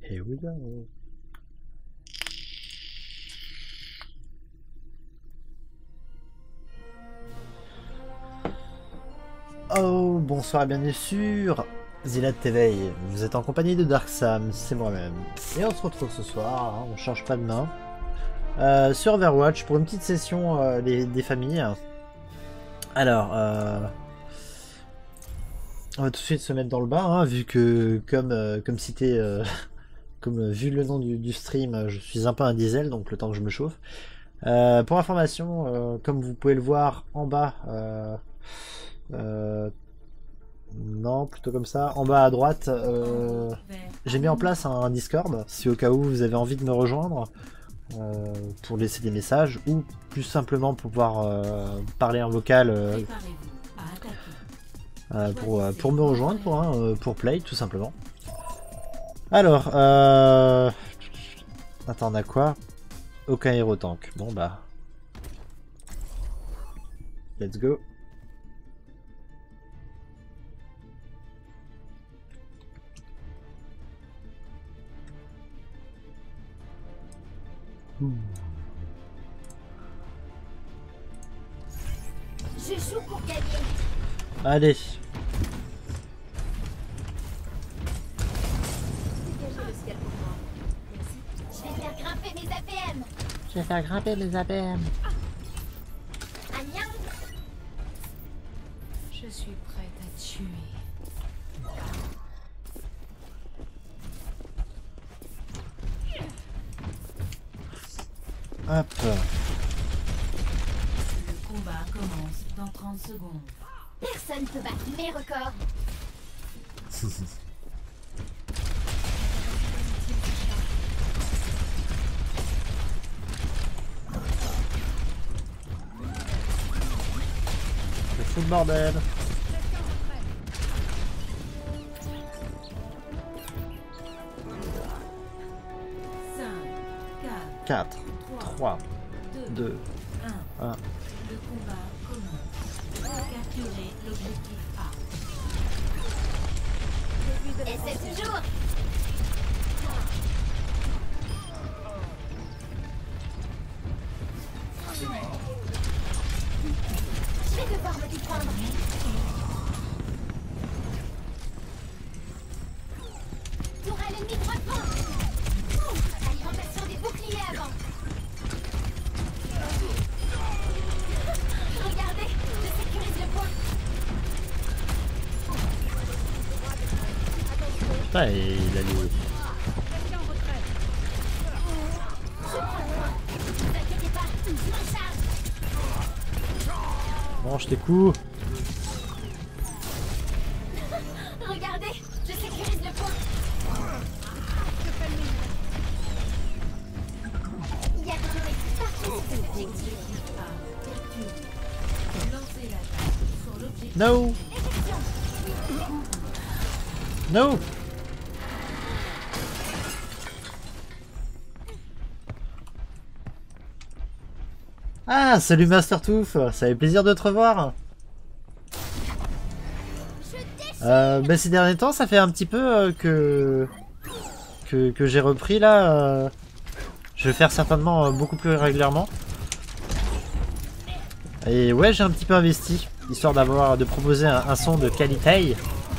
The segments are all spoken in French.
Here we go. Oh, bonsoir et bienvenue sur Zilad TV. Vous êtes en compagnie de Dark Sam, c'est moi-même. Et on se retrouve ce soir, hein, on change pas de main, sur Overwatch pour une petite session des familles. Alors, on va tout de suite se mettre dans le bain, hein, vu que, comme cité, vu le nom du stream, je suis un peu un diesel, donc le temps que je me chauffe. Pour information, comme vous pouvez le voir en bas, non, plutôt comme ça, en bas à droite, j'ai mis en place un Discord, si au cas où vous avez envie de me rejoindre, pour laisser des messages, ou plus simplement pour pouvoir parler en vocal, pour me rejoindre, pour play, tout simplement. Alors, attends, on a quoi? Aucun héros tank. Bon bah, let's go. Je joue pour gagner. Allez. Dégagez le ciel pour moi. Merci. Je vais faire grimper mes APM. Je vais faire grimper les APM. Agnam. Je suis prête à tuer. Hop. Le combat commence dans 30 secondes. Personne peut battre mes records. C'est fou le bordel. Cinq, 4, 3, 2, 1. le combat commence. Capturez l'objectif A. Et c'est toujours. Je vais devoir me défendre. Tourelle ennemi 3 points. Alimentation des boucliers avant. Regardez, je sécurise le point. Putain, il a les... Je prends le point. Ne vous inquiétez pas, je m'en charge. Mange tes coups. Regardez, je sécurise le point. Il y a des objectifs partout sur cet objectif. Lancez l'attaque sur l'objectif. No. No. Ah, salut Master Tooth, ça fait plaisir de te revoir. Bah, ces derniers temps, ça fait un petit peu que j'ai repris là. Je vais faire certainement beaucoup plus régulièrement. Et ouais, j'ai un petit peu investi, histoire de proposer un son de qualité.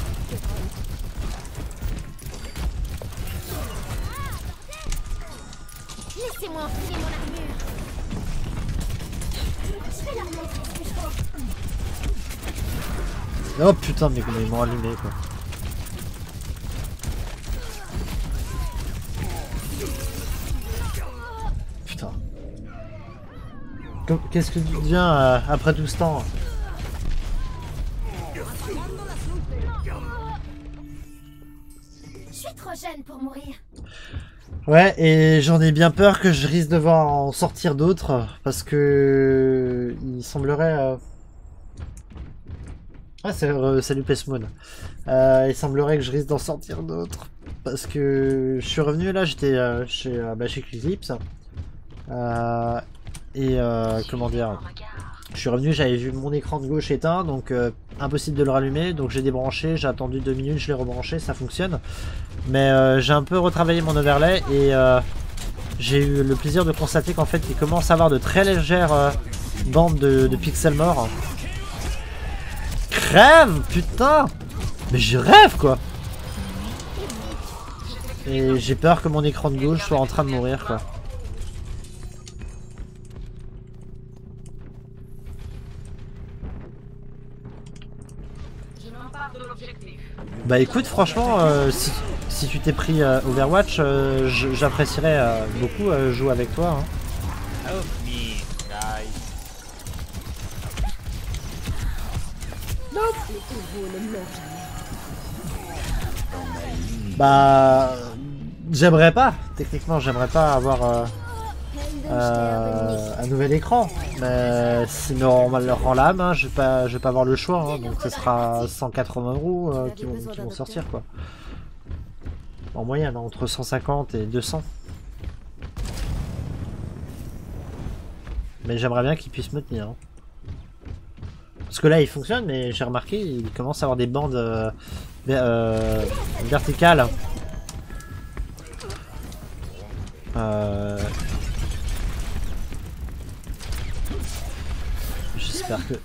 Laissez-moi enfiler mon armure. Je vais leur montrer ce que je vaux. Oh putain, mais comment ils m'ont allumé quoi. Putain. Qu'est-ce que tu deviens après tout ce temps? Je suis trop jeune pour mourir. Ouais, et j'en ai bien peur que je risque de devoir en sortir d'autres, parce que il semblerait... Ah, salut Pesmoon. Il semblerait que je risque d'en sortir d'autres, parce que je suis revenu là, j'étais chez Eclipse, et comment dire... Je suis revenu, j'avais vu mon écran de gauche éteint, donc impossible de le rallumer. Donc j'ai débranché, j'ai attendu 2 minutes, je l'ai rebranché, ça fonctionne. Mais j'ai un peu retravaillé mon overlay et j'ai eu le plaisir de constater qu'en fait il commence à avoir de très légères bandes de pixels morts. Crève, putain! Mais je rêve quoi! Et j'ai peur que mon écran de gauche soit en train de mourir quoi. Bah écoute, franchement, si tu t'es pris Overwatch, j'apprécierais beaucoup jouer avec toi. Hein. Bah, j'aimerais pas. Techniquement, j'aimerais pas avoir un nouvel écran. Mais s'il me rend l'âme, hein, je vais pas avoir le choix. Hein, donc ce sera 180 € qui vont sortir quoi. En moyenne, hein, entre 150 et 200. Mais j'aimerais bien qu'il puisse me tenir. Hein. Parce que là il fonctionne, mais j'ai remarqué il commence à avoir des bandes verticales. J'espère que...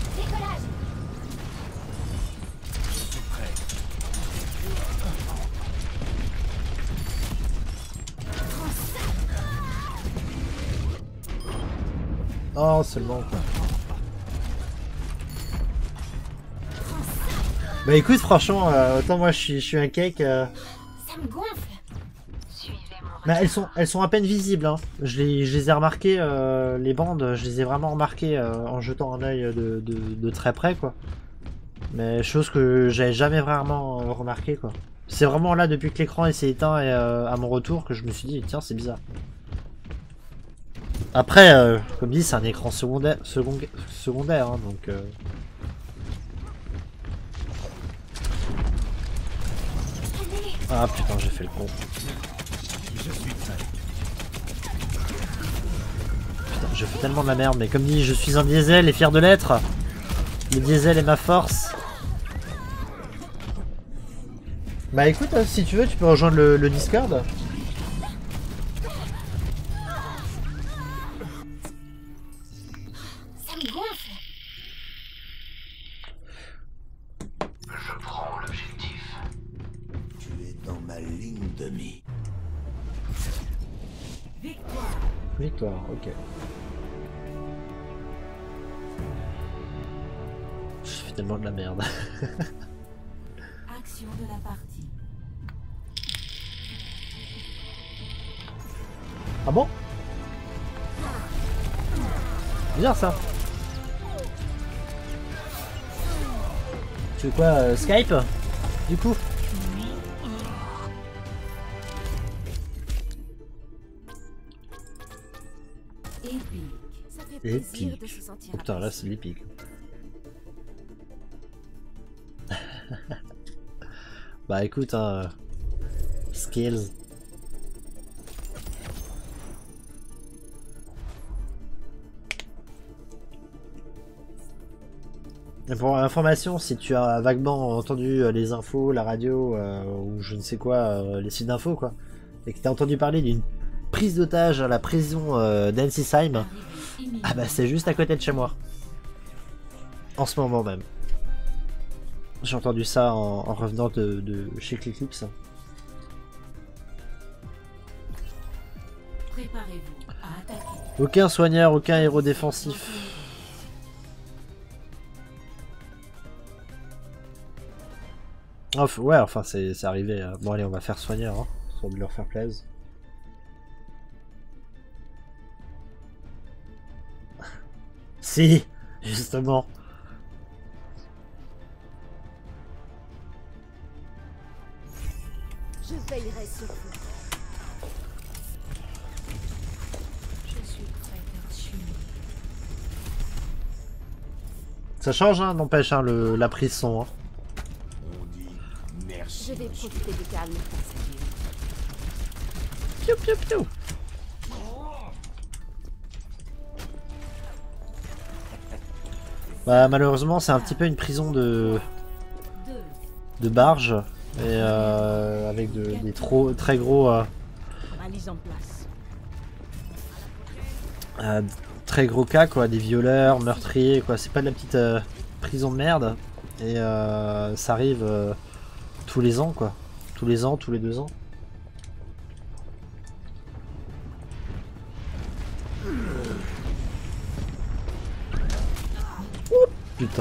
Oh seulement quoi. Bah écoute franchement autant moi je suis un cake. Ça me gonfle. Mais elles sont à peine visibles hein. Je les ai remarquées les bandes, je les ai vraiment remarquées en jetant un œil de très près quoi. Mais chose que j'avais jamais vraiment remarqué quoi. C'est vraiment là depuis que l'écran s'est éteint et à mon retour que je me suis dit tiens c'est bizarre. Après, comme dit, c'est un écran secondaire hein, donc... Ah putain, j'ai fait le con. Putain, je fais tellement de la merde, mais comme dit, je suis un diesel et fier de l'être. Le diesel est ma force. Bah écoute, si tu veux, tu peux rejoindre le Discord. Victoire, ok. Je fais tellement de la merde. Action de la partie. Ah bon? Bizarre ça. Tu veux quoi, Skype? Du coup? Épique. Oh, putain, là c'est l'épique. Bah écoute, hein, skills. Et pour information, si tu as vaguement entendu les infos, la radio ou je ne sais quoi, les sites d'infos quoi, et que tu as entendu parler d'une prise d'otage à la prison d'Ensisheim, ah bah c'est juste à côté de chez moi. En ce moment même. J'ai entendu ça en revenant de chez Clicklips. Préparez-vous à attaquer. Aucun soigneur, aucun héros défensif. Oh, ouais, enfin c'est arrivé. Bon allez, on va faire soigneur, hein, pour leur faire plaisir. Si, justement. Je veillerai sur vous. Je suis prête à tuer. Ça change, hein, n'empêche, hein, la prise son. Hein. On dit merci. Je vais profiter du calme. Piou, piou, piou. Bah malheureusement c'est un petit peu une prison de barge et avec des très gros Balise en place. très gros cas quoi, des violeurs, meurtriers quoi, c'est pas de la petite prison de merde et ça arrive tous les ans quoi, tous les ans, tous les 2 ans. Oh, putain.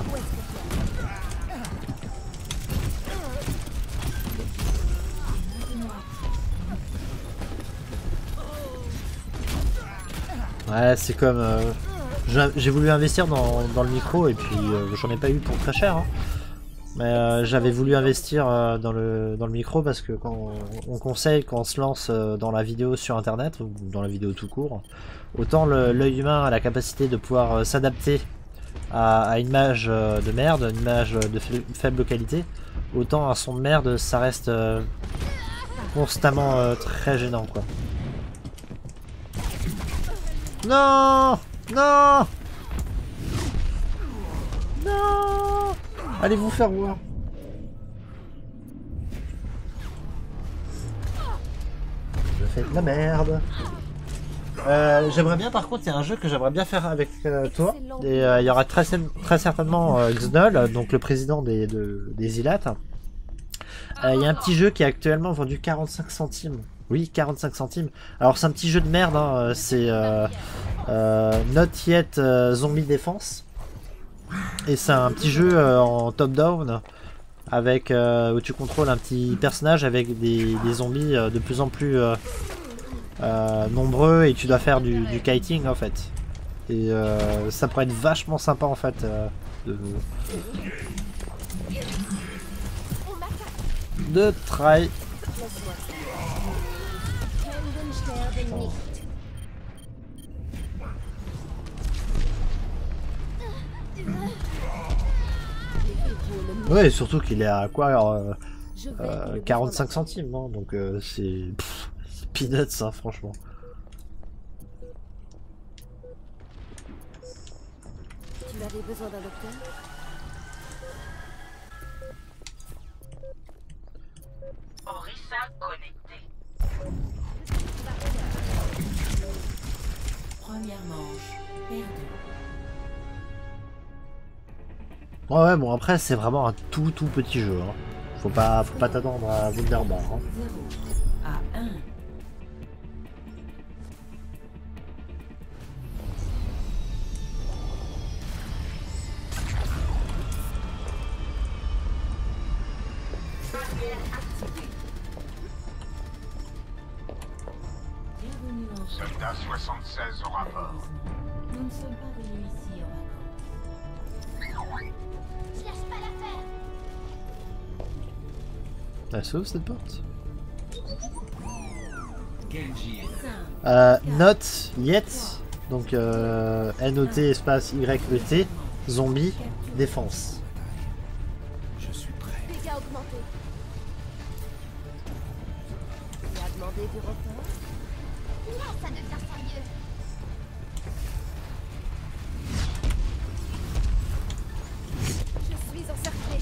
Ouais, c'est comme... j'ai voulu investir dans le micro et puis j'en ai pas eu pour très cher. Hein. Mais j'avais voulu investir dans le micro parce que quand on conseille, quand on se lance dans la vidéo sur internet, ou dans la vidéo tout court, autant l'œil humain a la capacité de pouvoir s'adapter à une image de merde, une image de faible qualité, autant un son de merde ça reste constamment très gênant quoi. Non! Non! Non! Allez vous faire voir. Je fais de la merde. J'aimerais bien par contre, il y a un jeu que j'aimerais bien faire avec toi. Et il y aura très certainement Xnol, donc le président des Ilat. Il y a un petit jeu qui est actuellement vendu 45 centimes. Oui, 45 centimes. Alors c'est un petit jeu de merde, hein. C'est Not Yet Zombie Defense. Et c'est un petit jeu en top-down avec où tu contrôles un petit personnage avec des zombies de plus en plus nombreux et tu dois faire du kiting en fait. Et ça pourrait être vachement sympa en fait de try. Ouais, surtout qu'il est à quoi 45 centimes, hein, donc c'est peanuts, hein, franchement. Tu avais besoin d'un docteur? Orisa connecté. Première manche perdue. Ouais, bon après c'est vraiment un tout petit jeu. Hein. Faut pas t'attendre à Wunderbar. Hein. 0 à 1. Bienvenue en Chine. Soldat 76 au rapport. Nous ne sommes pas venus ici en vacances. Je lâche pas l'affaire. Elle s'ouvre cette porte. Genji. Not Yet, donc NOT espace YET, zombie, défense. Je suis prêt. Dégâts augmentés. Il a demandé du repos. Là, ça devient sérieux. Je suis encerclé.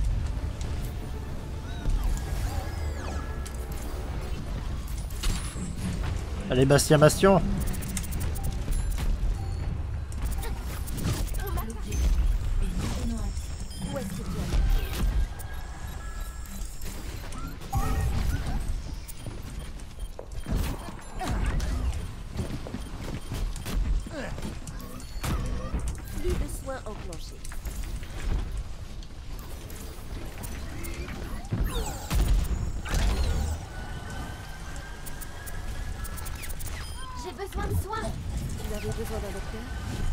Allez Bastion. On m'attaque. Où est-ce que tu es? Flux de soins enclenché. J'ai besoin de soins. Tu avais besoin d'un docteur?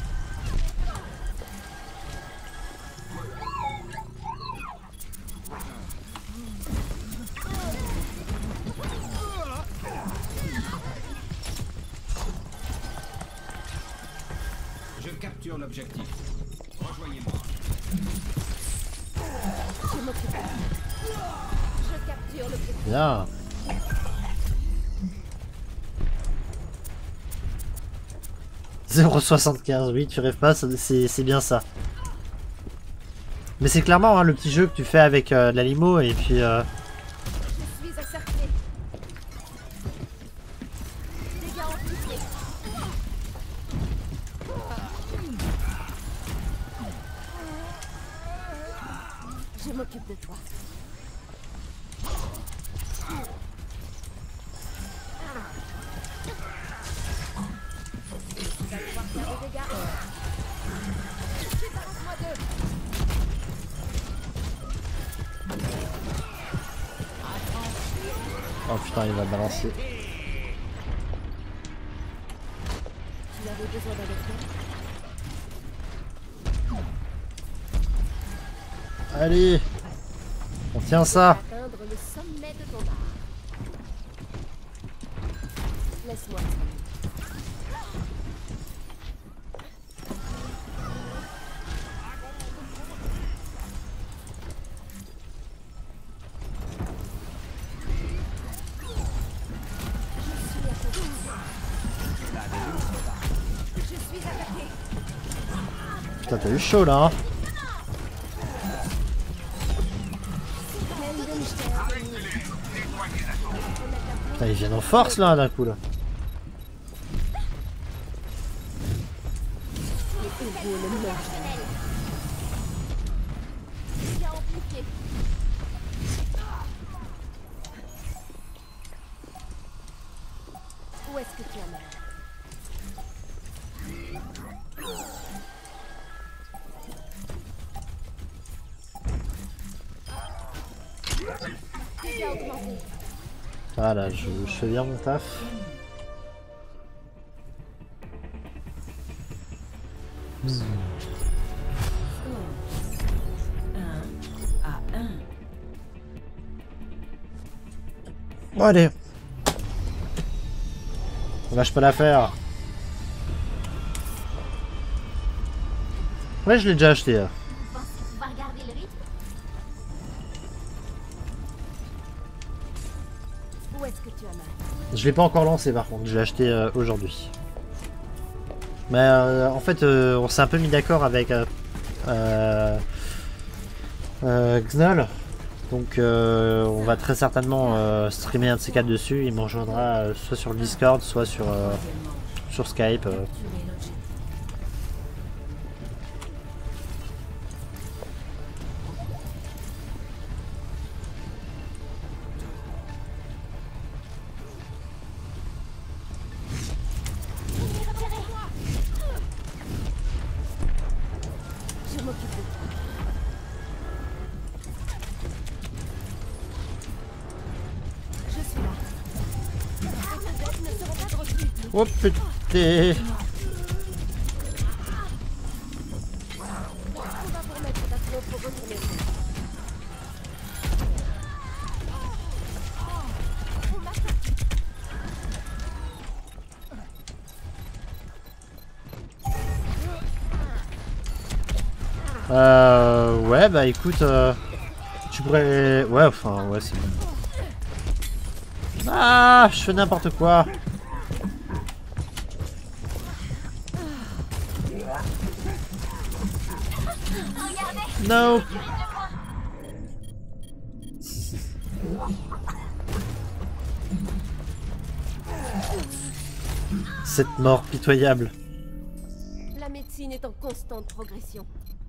Je capture l'objectif. Rejoignez-moi. Je m'occupe. Je capture l'objectif. Bien. « 0,75, oui, tu rêves pas, c'est bien ça. Mais c'est clairement hein, le petit jeu que tu fais avec de la limo et puis... Je suis encerclé. Dégâts amplifiés. Je m'occupe de toi. Tu vas devoir faire des dégâts. Débarrasse-moi d'eux. Oh putain, il va balancer. Tu avais besoin d'un docteur? Allez, on tient ça. Atteindre le sommet de ton art. Laisse-moi. Je suis attaqué. Putain, t'as eu chaud là, hein. Putain, ils viennent en force là d'un coup là. Dégâts amplifiés. Où est-ce que tu en es? Dégâts augmentés. Voilà, je fais bien mon taf. Bon allez. On lâche pas l'affaire. Ouais, je l'ai déjà acheté. Vous pensez pouvoir garder le rythme? Où est-ce que tu en as? Je l'ai pas encore lancé par contre, je l'ai acheté aujourd'hui. Mais en fait, on s'est un peu mis d'accord avec Xnol. Donc on va très certainement streamer un de ces quatre dessus. Il me rejoindra soit sur le Discord, soit sur Skype. Je m'occupe de toi. Je suis là. Les aides ne seront pas reçues. Oh putain! On va vous remettre d'aplomb pour retourner au groupe. On m'attaque. Ouais, bah écoute, tu pourrais... Ouais, enfin, ouais, c'est bon. Ah, je fais n'importe quoi. No. Cette mort pitoyable. La médecine est en constante progression.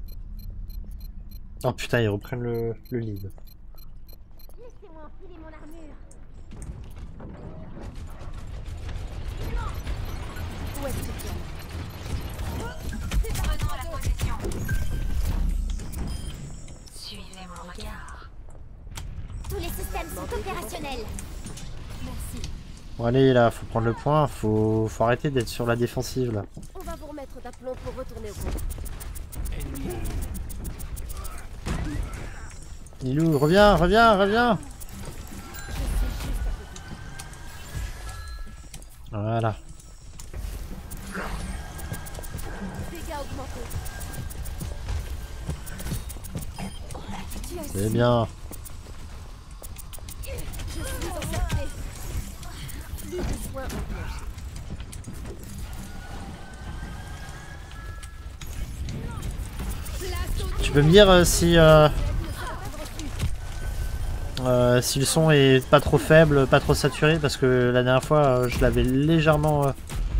Oh putain, ils reprennent le lead. Laissez-moi enfiler mon armure. Où est-ce que tu en es? Prenons la position. Suivez mon regard. Tous les systèmes sont opérationnels. Merci. Bon allez là, faut prendre le point, faut arrêter d'être sur la défensive là. On va vous remettre d'aplomb pour retourner au groupe. Lilou, reviens, reviens, reviens. Je suis juste à côté. Voilà. Dégâts augmentés. Tu as C'est bien. Je suis encerclé. Plus de soins enclenchés. Tu peux me dire si le son est pas trop faible, pas trop saturé, parce que la dernière fois je l'avais légèrement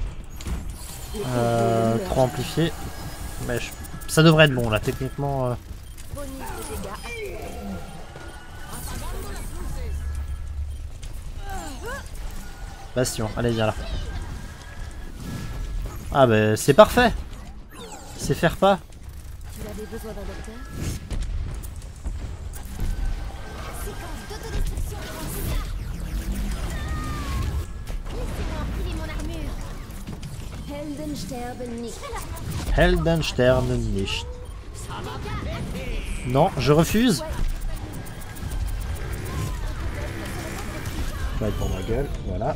trop amplifié. Mais ça devrait être bon là, techniquement. Bastion, allez viens là. Ah bah c'est parfait. C'est faire pas. Tu avais besoin d'un docteur? Séquence d'autodestruction transitaire. Laissez-moi empiler mon armure. Heldensterben nicht. Heldenstern nicht. Non, je refuse. Ça va être pour ma gueule, voilà.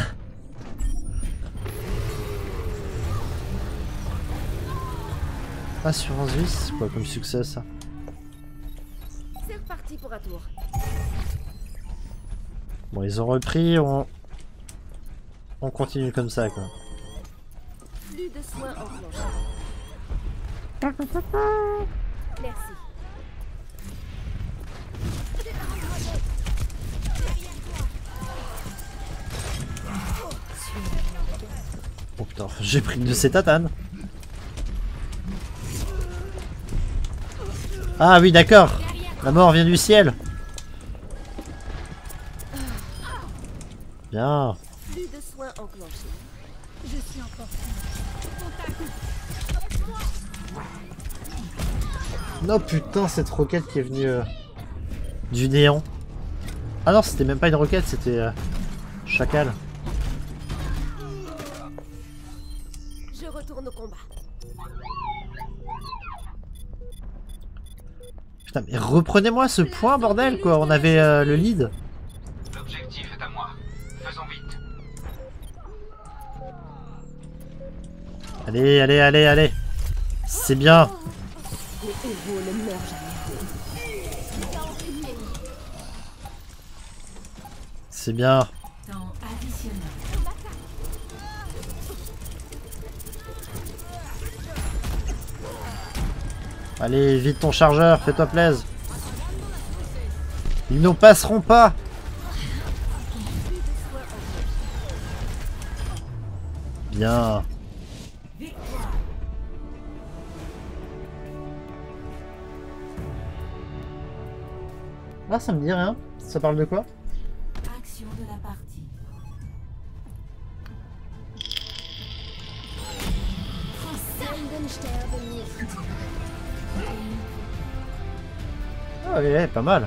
Assurance vie, c'est quoi comme succès ça? C'est reparti pour un tour. Bon, ils ont repris, on continue comme ça quoi. Plus de soins enclenchés. Merci. Oh putain, j'ai pris de ces tatanes. Ah oui d'accord, la mort vient du ciel. Bien. Plus de soins enclenchés. Je suis encore Non putain, cette roquette qui est venue du néant. Ah non, c'était même pas une roquette, c'était chacal. Je retourne au combat. Putain, mais reprenez-moi ce point, bordel, quoi. On avait le lead. L'objectif est à moi. Faisons vite. Allez, allez, allez, allez. C'est bien. Les héros ne meurent jamais. C'est bien. temps additionnel. Allez, vite ton chargeur, fais-toi plaisir. Ils nous passeront pas. Bien. Ah, ça me dit rien. Ça parle de quoi? Action de la partie. Heldensterben nicht. Ah ouais, pas mal.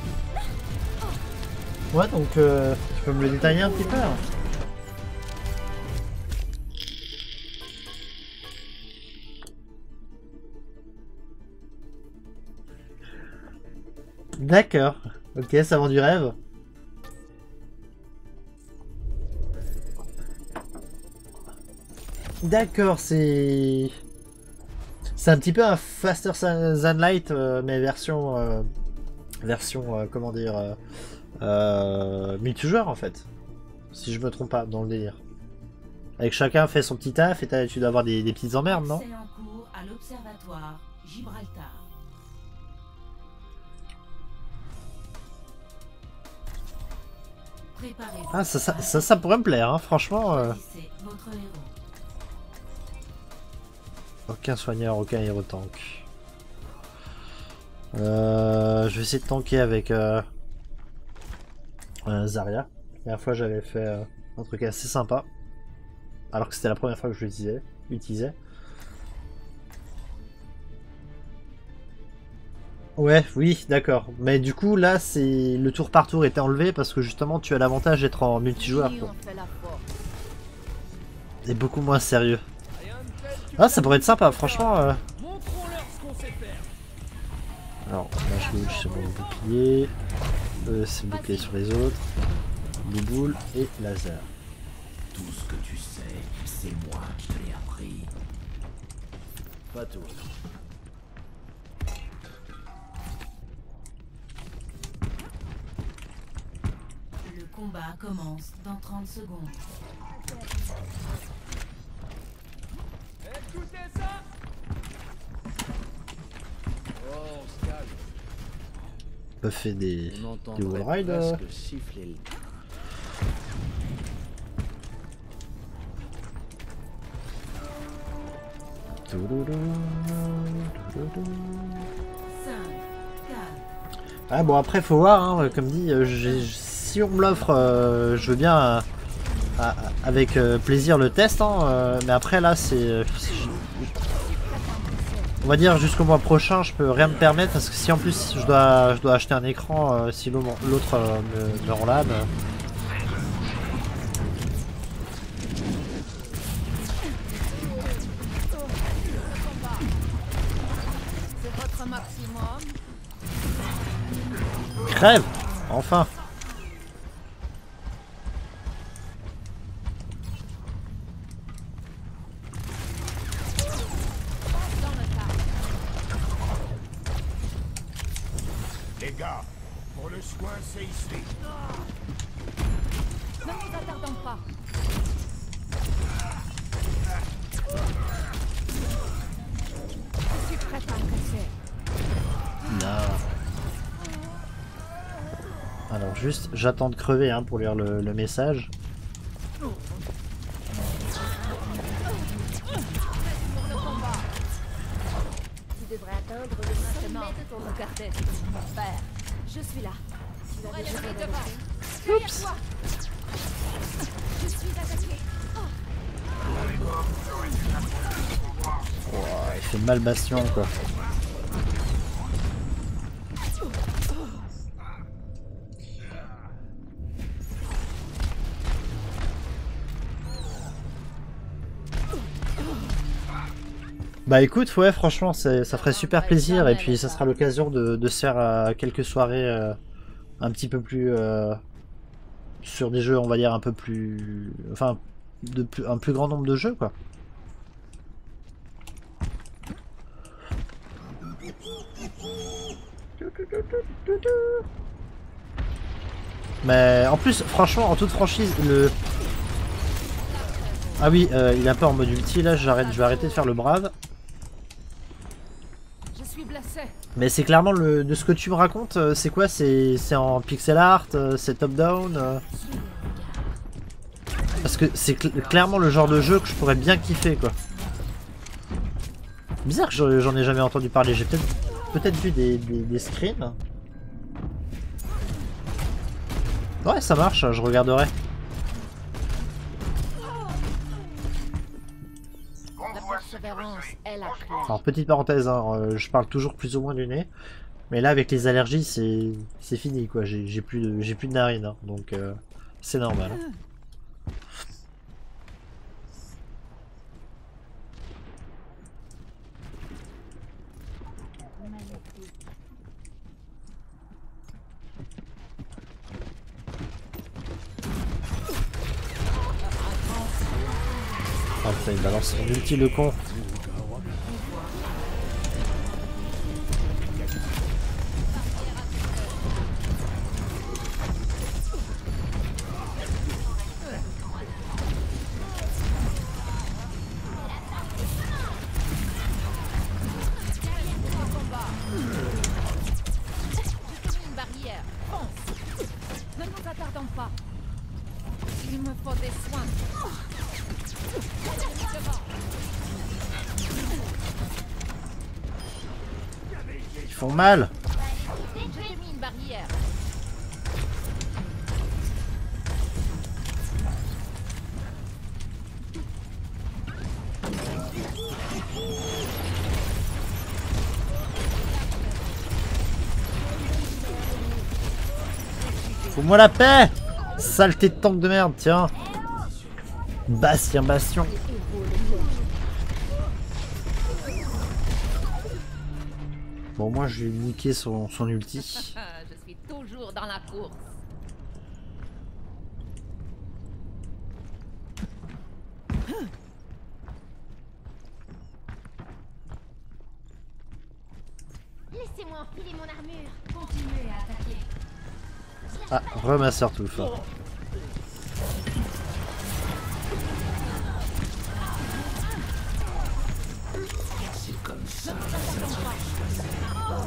Ouais, donc tu peux me le détailler un petit peu hein. D'accord. Ok, ça vend du rêve. D'accord, c'est un petit peu un Faster Than Light, mais version comment dire, multijoueur en fait, si je me trompe pas dans le délire. Avec chacun fait son petit taf et tu dois avoir des petites emmerdes, non? C'est en cours à l'observatoire Gibraltar. Préparez-vous. Ah, ça pourrait me plaire, hein, franchement. Choisissez votre héros. Aucun soigneur, aucun héros tank. Je vais essayer de tanker avec Zarya. La dernière fois j'avais fait un truc assez sympa. Alors que c'était la première fois que je l'utilisais. Ouais, oui, d'accord. Mais du coup là c'est le tour par tour était enlevé parce que justement tu as l'avantage d'être en multijoueur. Quoi. C'est beaucoup moins sérieux. Ah, ça pourrait être sympa, franchement. Alors, là je bouge sur mon bouclier. C'est le bouclier sur les autres. Bouboule et laser. Tout ce que tu sais, c'est moi qui te l'ai appris. Pas tout. Le combat commence dans 30 secondes. Écoutez ça. On peut faire des wall ride. Ah bon, après faut voir, hein, comme dit, si on me l'offre, je veux bien avec plaisir le test, hein, mais après là c'est on va dire jusqu'au mois prochain je peux rien me permettre parce que si en plus je dois acheter un écran si l'autre me relame. Crève! Enfin! Les gars, pour le soin, c'est ici. Ne nous attardons pas. Je suis prête à encaisser. Non. Alors juste, j'attends de crever hein, pour lire le message. Tu devrais atteindre le sommet de ton Regardez, mon père. Je suis là. Tu vas déjà devant. Oups. Je suis attaqué. Oh, il fait mal bastion quoi. Bah écoute, ouais franchement ça ferait super plaisir et puis ça sera l'occasion de se faire quelques soirées un petit peu plus sur des jeux on va dire un peu plus... Enfin un plus grand nombre de jeux quoi. Mais en plus franchement en toute franchise le... Ah oui il est un peu en mode ulti là, je vais arrêter de faire le brave. Mais c'est clairement de ce que tu me racontes, c'est quoi? C'est en pixel art, c'est top down Parce que c'est clairement le genre de jeu que je pourrais bien kiffer quoi. Bizarre que j'en ai jamais entendu parler, j'ai peut-être vu des screens. Ouais ça marche, je regarderai. Alors petite parenthèse, hein, je parle toujours plus ou moins du nez, mais là avec les allergies c'est fini quoi, j'ai plus de narines, hein, donc c'est normal. Ah putain il balance son ulti le con. Ils font mal. J'ai mis une barrière. Fous-moi la paix! Saleté de tank de merde, tiens! Bastion, bastion! Bon, moi je vais niquer son ulti. Je suis toujours dans la course. Laissez-moi enfiler mon armure. Continuez à attaquer. Ah, remaster tout fort. C'est comme ça.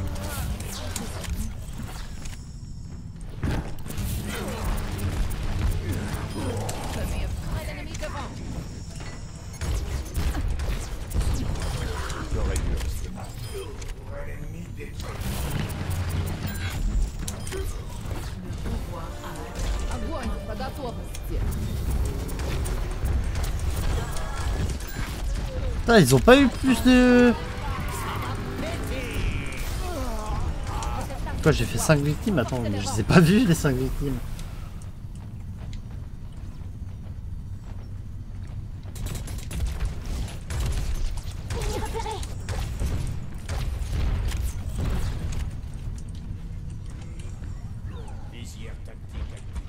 Putain, ils ont pas eu plus de... Quoi, j'ai fait 5 victimes? Attends, mais je les ai pas vus les 5 victimes. Visière tactique active.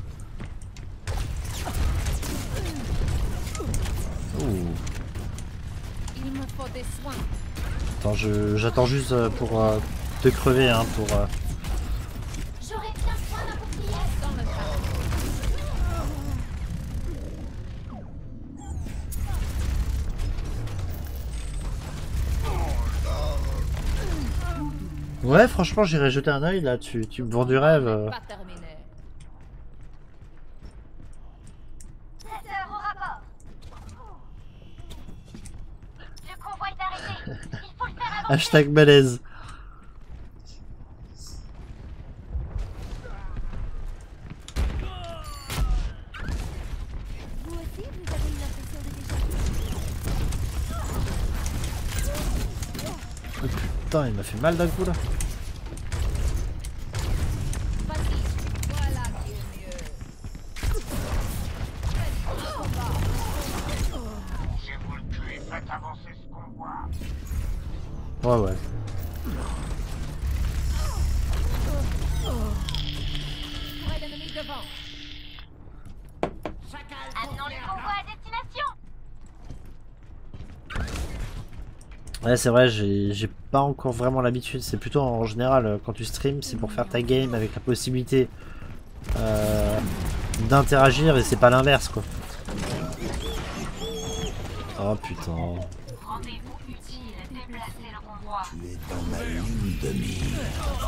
Oh. Il me faut des soins. Attends, j'attends juste pour te crever, hein, pour... J'aurais bien soin d'un bouclier dans le tas. Ouais, franchement, j'irai jeter un oeil là, tu me vends du rêve. Pas terminé. Traiteur au rapport. Le convoi est arrêté. Il faut le faire avancer. Hashtag malaise. Vous aussi, vous avez une impression de déjà Oh putain, il m'a fait mal d'un coup là. Vas-y, voilà qui est mieux. Si vous le tuez, faites avancer ce convoi. Ouais, ouais. Ouais, l'ennemi devant. Amenons le convoi à destination. Ouais, c'est vrai, j'ai pas encore vraiment l'habitude. C'est plutôt en général, quand tu streams, c'est pour faire ta game avec la possibilité d'interagir et c'est pas l'inverse quoi. Oh putain. Rendez-vous utile. Déplacez le convoi. Tu es dans ma ligne de mire.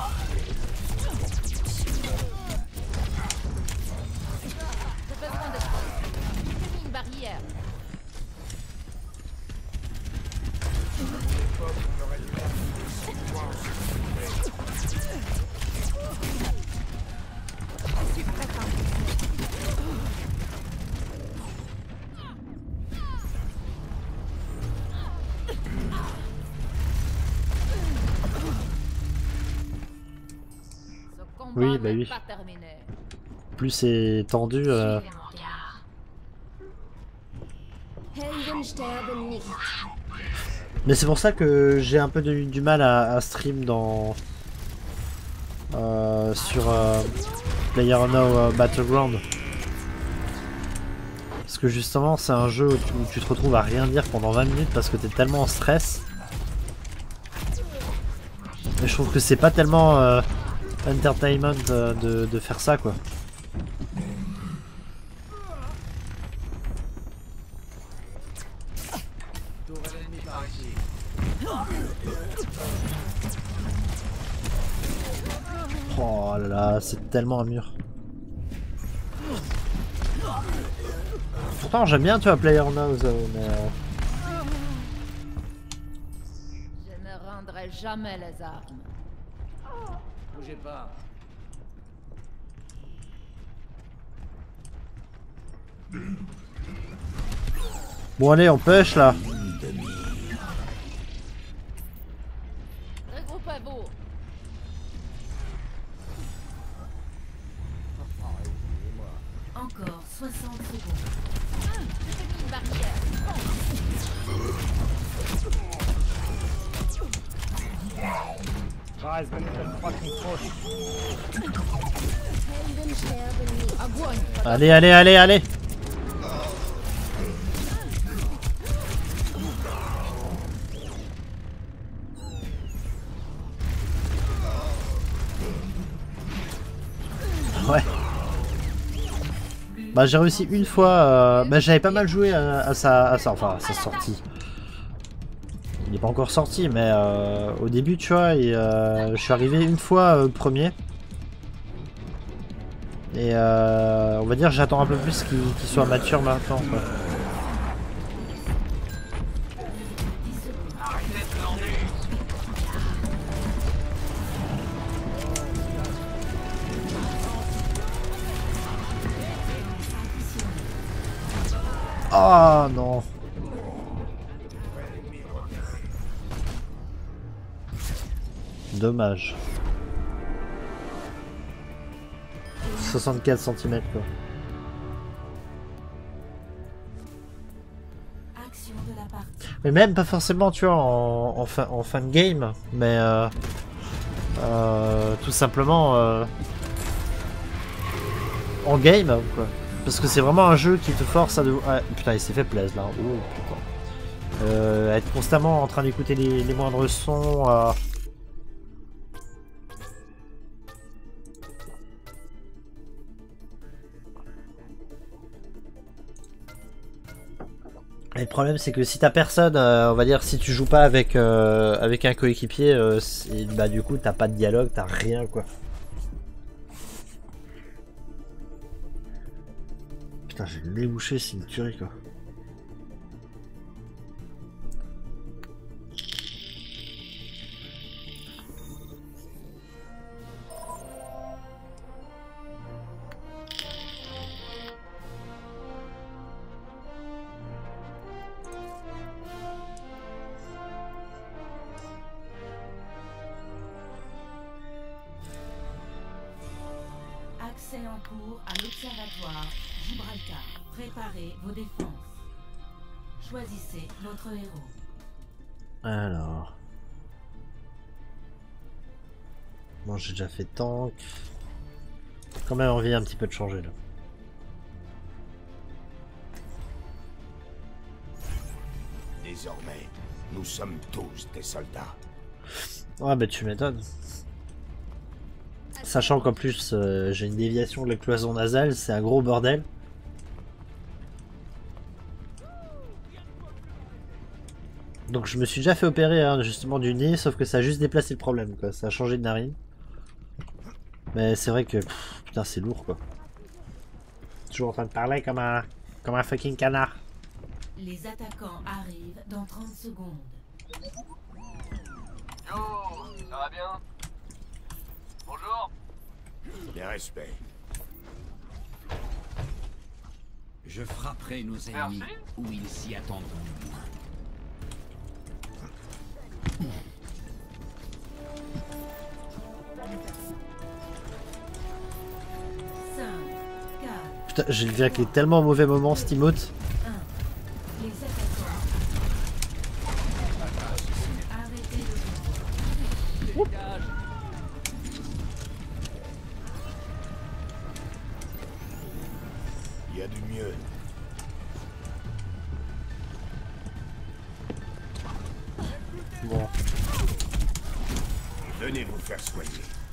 J'ai besoin de toi. J'ai mis une barrière. Je suis prête. Ce combat Oui, bah n'est oui. pas terminé. Plus c'est tendu. Suivez mon regard. Helden sterben nicht. Mais c'est pour ça que j'ai un peu du mal à stream dans sur PlayerUnknown's Battleground. Parce que justement c'est un jeu où tu te retrouves à rien dire pendant 20 minutes parce que t'es tellement en stress. Et je trouve que c'est pas tellement entertainment de faire ça quoi. Oh là là, c'est tellement un mur. Pourtant j'aime bien tu vois PlayerUnknown's mais Je ne rendrai jamais les armes. Bougez pas. bon allez on push là. Regroupez-vous. Encore 60 secondes. J'ai mis une barrière. Allez allez allez allez. Ouais. Bah j'ai réussi une fois, bah j'avais pas mal joué à sa sortie. Il est pas encore sorti mais au début tu vois et, je suis arrivé une fois premier. Et on va dire j'attends un peu plus qu'il soit mature maintenant quoi. Oh non. Dommage. 64 cm quoi. Action de la partie. Mais même pas forcément tu vois en fin de game, mais tout simplement en game quoi. Parce que c'est vraiment un jeu qui te force à... Ah, putain il s'est fait plaisir là. Oh putain. Être constamment en train d'écouter les moindres sons. Et le problème c'est que si t'as personne, on va dire si tu joues pas avec avec un coéquipier, bah du coup t'as pas de dialogue, t'as rien quoi. Putain j'ai le nez bouché, c'est une tuerie quoi. Accès en cours à l'Observatoire Gibraltar. Préparez vos défenses. Choisissez votre héros. Alors... Bon j'ai déjà fait tank. Quand même envie un petit peu de changer là. Désormais, nous sommes tous des soldats. Ouais bah tu m'étonnes. Sachant qu'en plus j'ai une déviation de la cloison nasale, c'est un gros bordel. Donc je me suis déjà fait opérer hein, justement du nez, sauf que ça a juste déplacé le problème quoi, ça a changé de narine. Mais c'est vrai que putain c'est lourd quoi. Toujours en train de parler comme un fucking canard. Les attaquants arrivent dans 30 secondes. Yo, ça va bien? Bonjour. Des respects. Je frapperai nos ennemis Merci. où ils s'y attendront le moins. Putain j'ai le qui est tellement au mauvais moment cet emote. Les attaquants. Arrêtez de jouer. Il y a du mieux. Bon. Venez vous faire soigner.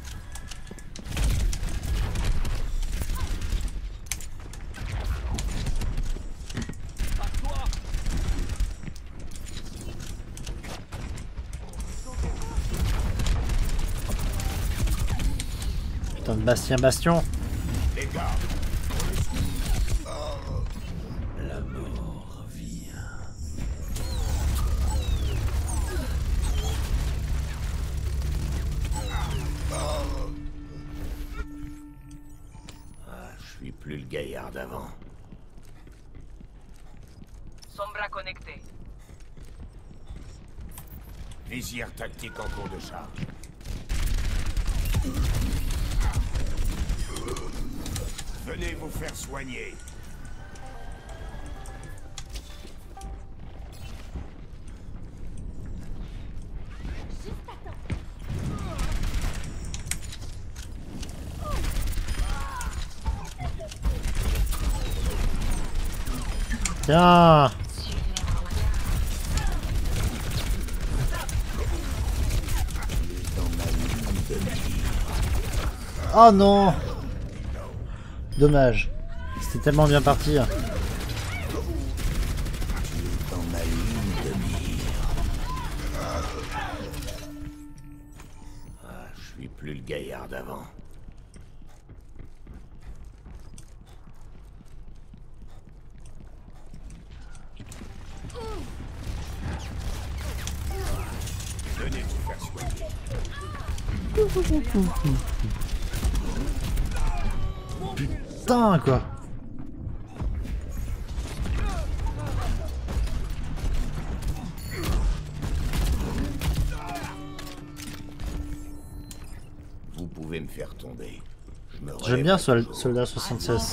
Putain de Bastion. Les gars, La mort vient. je suis plus le gaillard d'avant. Sombra connecté. Visière tactique en cours de charge. Venez vous faire soigner. Tiens. Oh non. Dommage. C'était tellement bien parti. Dans ma ligne de mire. Je suis plus le gaillard d'avant. Venez vous faire soigner. Putain quoi. pouvez me faire tomber. J'aime bien Soldat 76,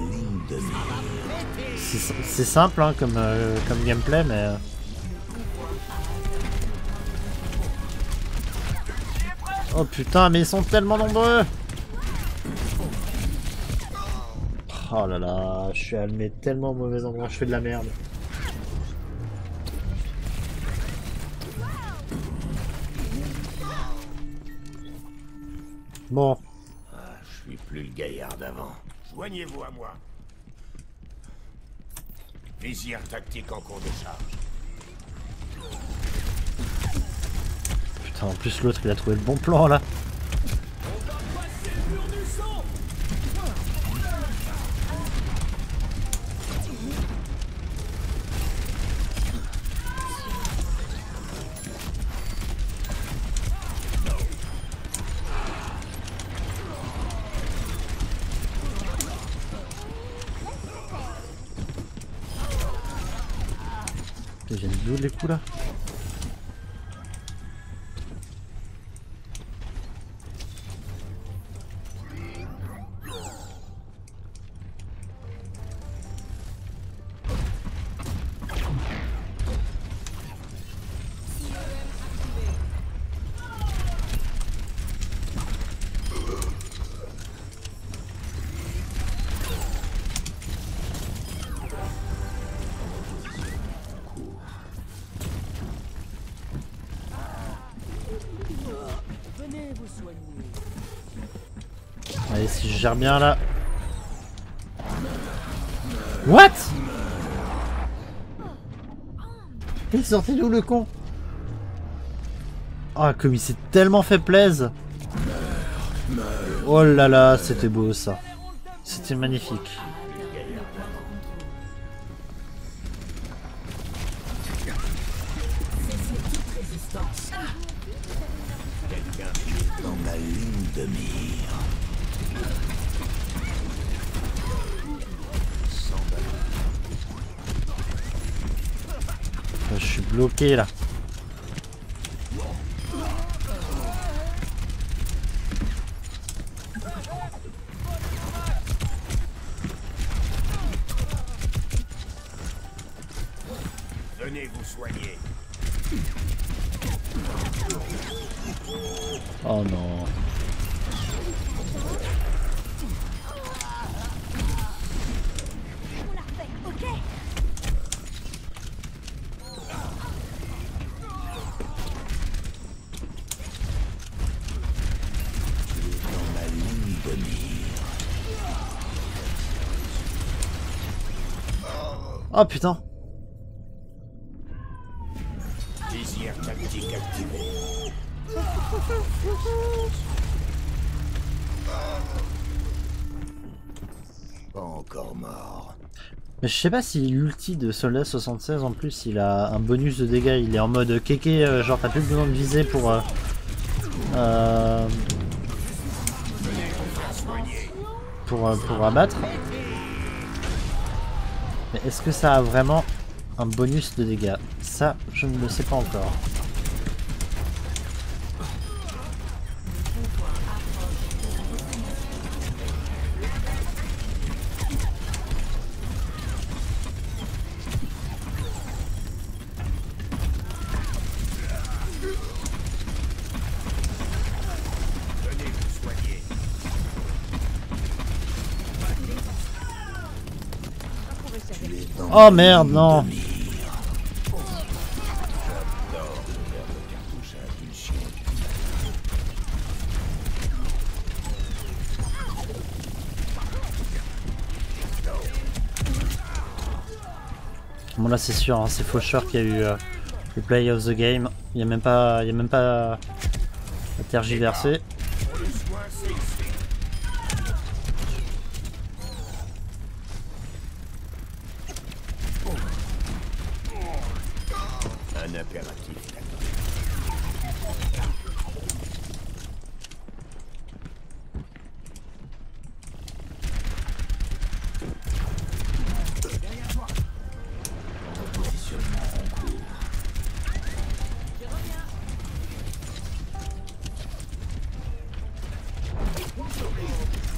c'est simple hein, comme gameplay, mais... Oh putain, mais ils sont tellement nombreux! Oh là là, je suis allumé tellement au mauvais endroit, je fais de la merde. Bon. Je suis plus le gaillard d'avant. Joignez-vous à moi. Visière tactique en cours de charge. Putain, en plus l'autre il a trouvé le bon plan là. Ils viennent d'où les coups là? Allez, si je gère bien là. What? Il est sorti d'où le con? Ah, comme il s'est tellement fait plaisir. Oh là là, c'était beau ça. C'était magnifique. Dans ma ligne de mire. Je suis bloqué là. Venez vous soigner. Oh non. Oh putain. Visière tactique activée. Pas encore mort. Mais je sais pas si l'ulti de Soldat 76 en plus il a un bonus de dégâts, il est en mode kéké, genre t'as plus besoin de viser pour abattre. Mais est-ce que ça a vraiment un bonus de dégâts? Ça, je ne le sais pas encore. Oh merde, non. Bon là c'est sûr, hein, c'est Faucheur qui a eu le play of the game. Il n'y a même pas à tergiverser. Un impératif.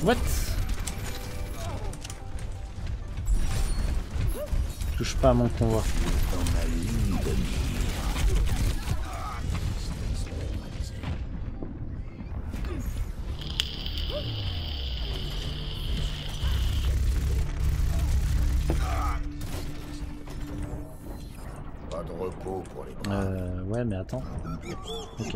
What? Touche pas à mon convoi. Dans ma ligne de mire. Pas de repos pour les... Ouais, mais attends. Ok.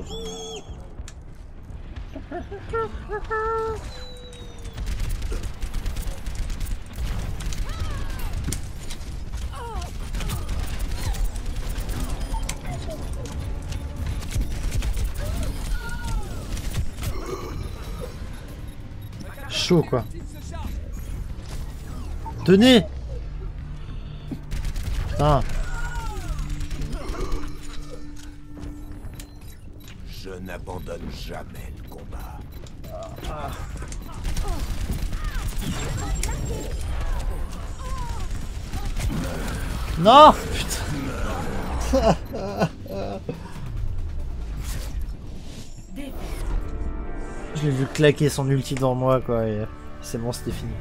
Chaud quoi. Tenez. Putain. Je n'abandonne jamais le combat. Non. Putain. Je l'ai vu claquer son ulti dans moi quoi et c'est bon, c'était fini.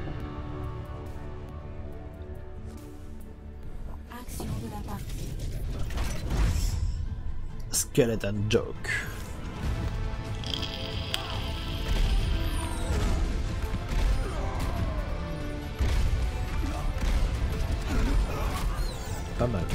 Action de la partie. Skeleton joke. Pas mal.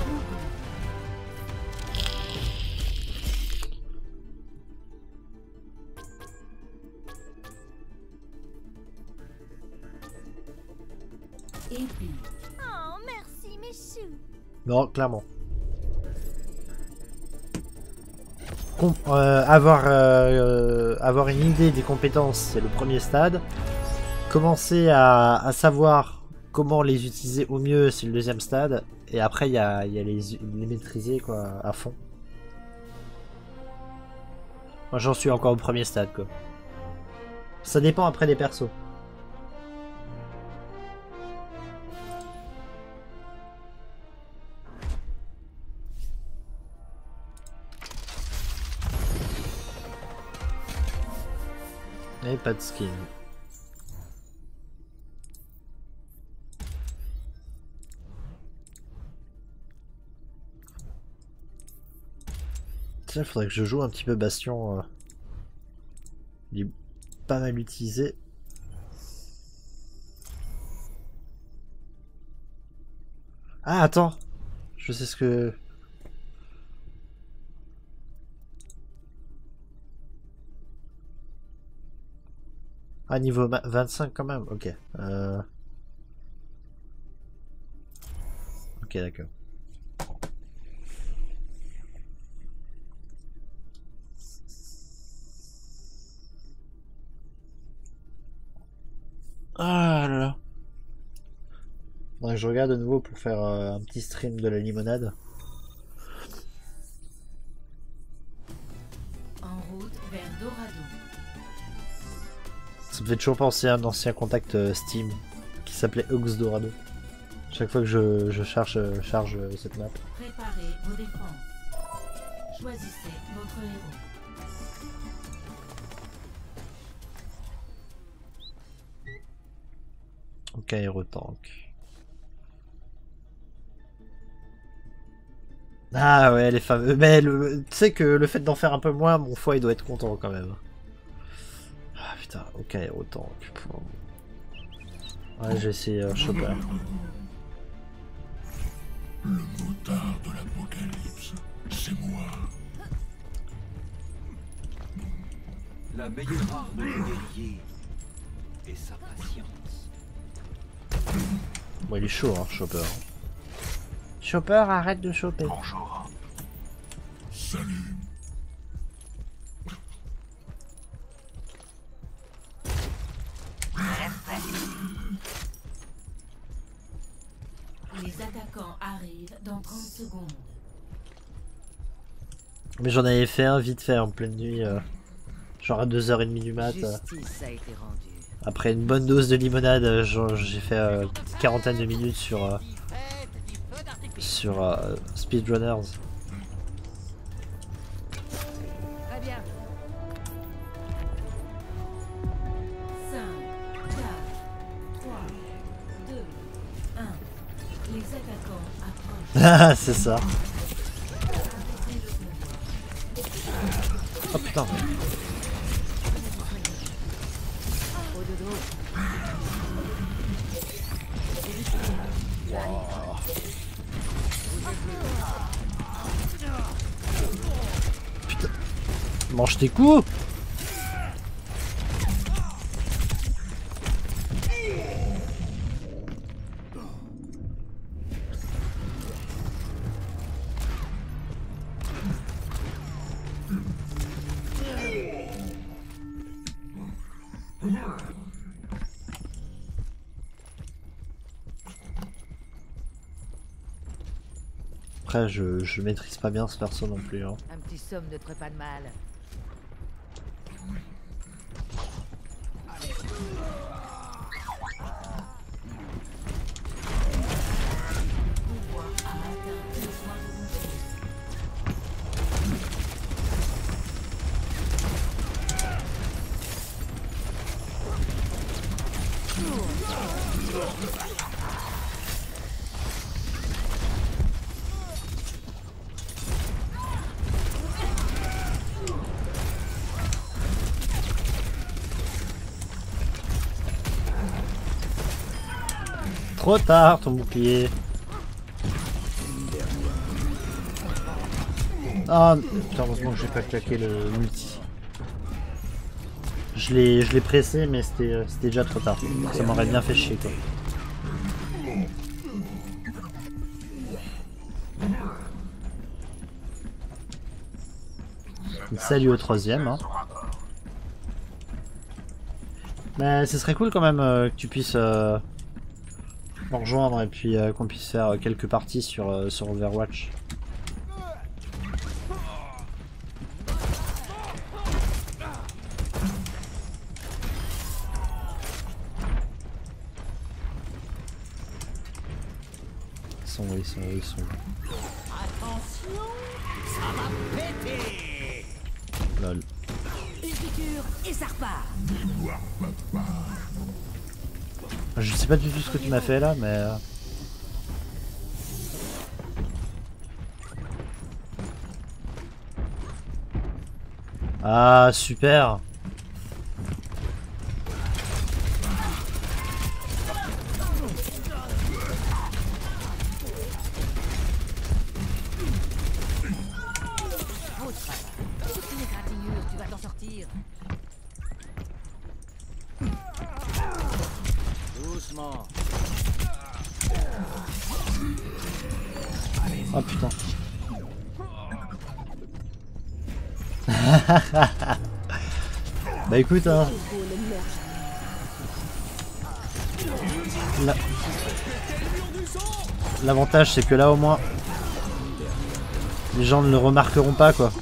Et puis, Oh, merci, mes choux. Non, clairement. Avoir une idée des compétences, c'est le premier stade. Commencer à savoir comment les utiliser au mieux, c'est le deuxième stade. Et après, il y a les maîtriser quoi, à fond. Moi, j'en suis encore au premier stade quoi. Ça dépend après des persos. Et pas de skin. Tiens, faudrait que je joue un petit peu Bastion. Il est pas mal utilisé. Ah, attends. Je sais ce que... Ah, niveau 25 quand même, ok. Ok, d'accord. Ah là là. Faudrait que je regarde de nouveau pour faire un petit stream de la limonade. en route vers Dorado. Ça me fait toujours penser à un ancien contact Steam qui s'appelait Hux Dorado. Chaque fois que je charge cette map. Préparez vos défenses. Choisissez votre héros. Ok, Hero Tank. Ah ouais, les fameux. Mais tu sais que le fait d'en faire un peu moins, mon foie il doit être content quand même. Ah putain, ok, Hero Tank. Ouais, j'ai essayé Chopper. Le motard de l'apocalypse, c'est moi. La meilleure arme du guerrier est sa patience. Bon, il est chaud, hein, Chopper. Chopper, arrête de choper. Bonjour. Salut. Les attaquants arrivent dans 30 secondes. Mais j'en avais fait un vite fait en pleine nuit, genre à 2h30 du mat. Justice a été rendue. Après une bonne dose de limonade, j'ai fait une quarantaine de minutes sur Speedrunners. Très bien. 5, Ah, c'est ça. Oh putain. Putain. Mange tes coups. Après, je maîtrise pas bien ce perso non plus. Hein. Un petit somme ne ferait pas de mal. Trop tard ton bouclier. Ah putain, heureusement que j'ai pas claqué le multi. Je l'ai pressé mais c'était déjà trop tard. Ça m'aurait bien fait chier quoi. Salut au troisième. Hein. Mais ce serait cool quand même que tu puisses me rejoindre et puis qu'on puisse faire quelques parties sur Overwatch. Ils sont. Attention, ça va péter. Lol. Une piqûre et ça repart. Je sais pas du tout ce que tu m'as fait là, mais... Ah, super. Tu vas t'en sortir. Doucement. Oh putain. Bah écoute hein. L'avantage c'est que là au moins les gens ne le remarqueront pas quoi.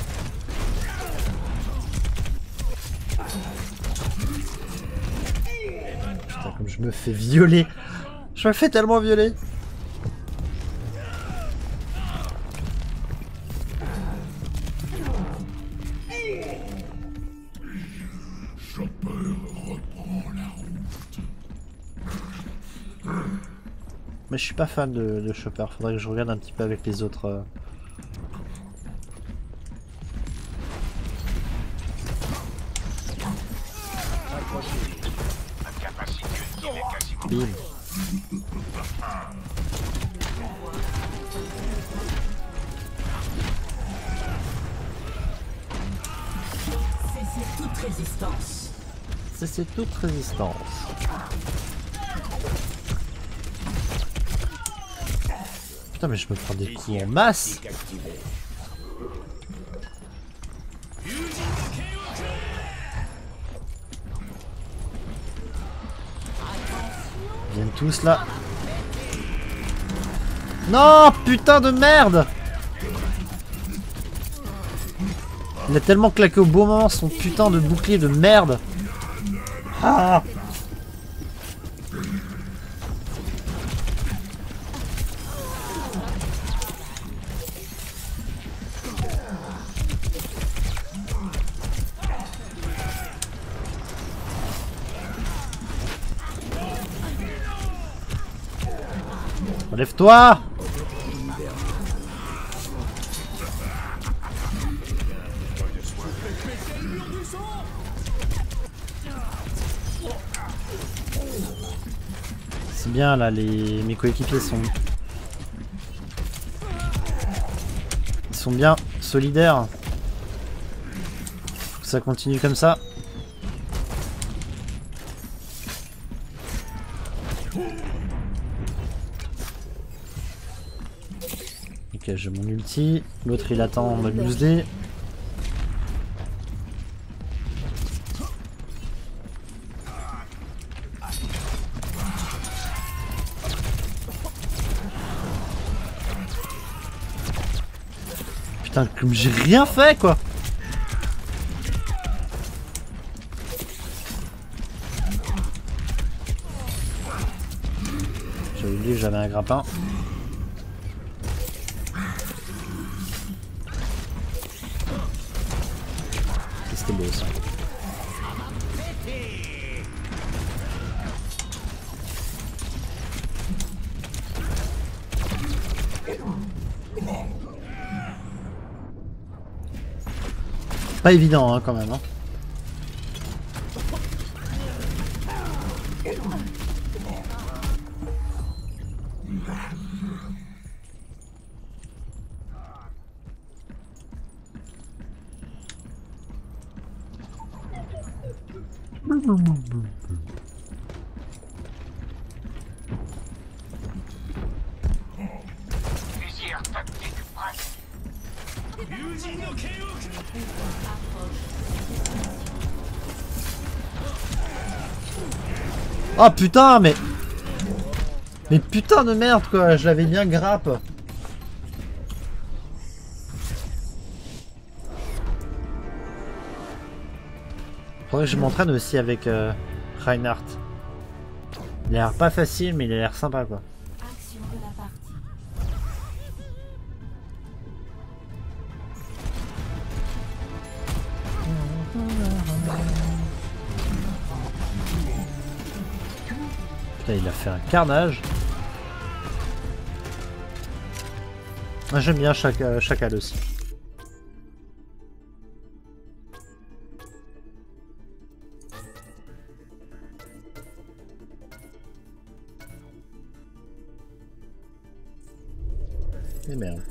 Putain comme je me fais violer. Je me fais tellement violer. Mais je suis pas fan de Chopper, faudrait que je regarde un petit peu avec les autres. Bim. Cessez toute résistance. C'est toute résistance. Putain mais je me prends des coups en masse. Ils viennent tous là. Non putain de merde. Il a tellement claqué au beau moment son putain de bouclier de merde. Ah. Relève-toi! C'est bien là, mes coéquipiers sont... Ils sont bien solidaires. Faut que ça continue comme ça. Ok, j'ai mon ulti. L'autre il attend en mode 12D. Putain, comme j'ai rien fait quoi. J'avais oublié que j'avais un grappin. C'était beau ça. Pas évident hein, quand même. Hein. Plusieurs tactiques prêtes. Oh putain, mais... Mais putain de merde quoi, je l'avais bien grappe. Faudrait que je m'entraîne aussi avec Reinhardt. Il a l'air pas facile mais il a l'air sympa quoi. Action de la partie. Putain, il a fait un carnage. Moi j'aime bien Chacal aussi. Et merde.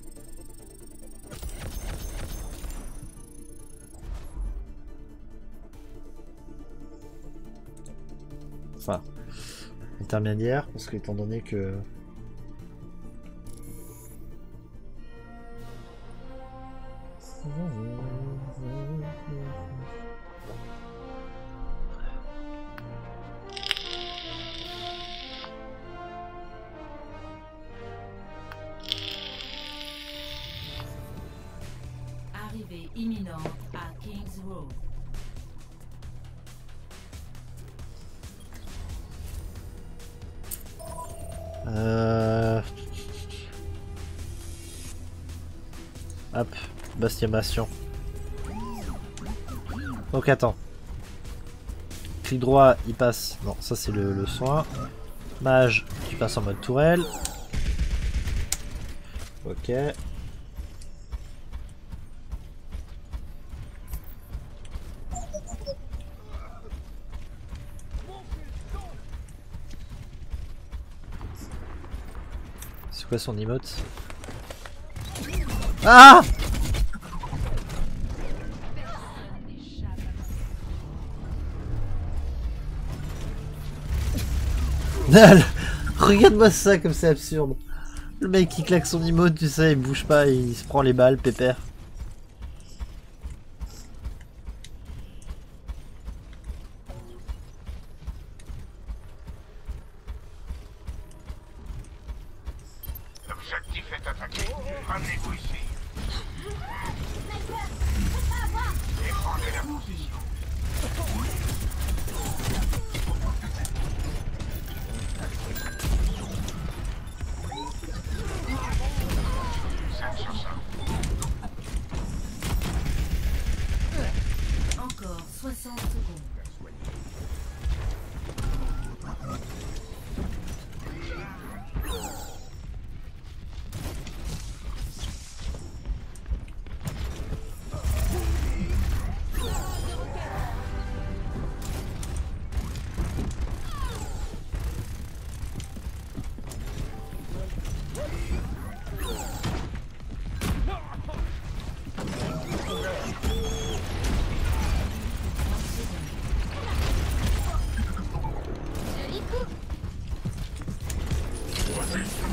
Enfin, intermédiaire, parce que étant donné que... Arrivée imminente à Kings Road. Hop, Bastiamation. Donc attends. Clic droit, il passe... Non, ça c'est le soin. Mage, qui passe en mode tourelle. Ok. C'est quoi son emote? Ah! Regarde-moi ça comme c'est absurde. Le mec qui claque son emote, tu sais, il bouge pas, il se prend les balles, pépère. L'objectif est attaqué. Ramenez-vous ici. Défendez la position. Encore 60 secondes.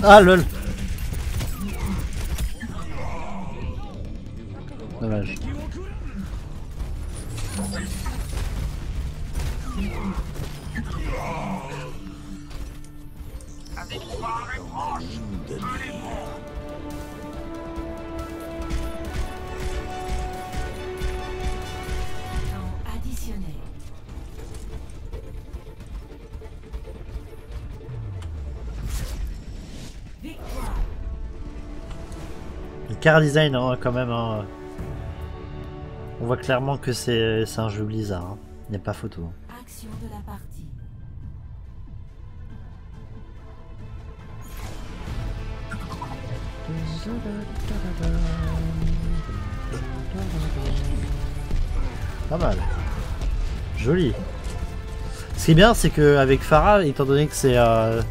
Ah lol. Dommage. Temps additionnel. Victoire. Le car design hein, quand même. Hein. On voit clairement que c'est un jeu Blizzard. Hein. Il n'y a pas photo. Action de la partie. Pas mal. Joli. Ce qui est bien, c'est que avec Pharah, étant donné que c'est un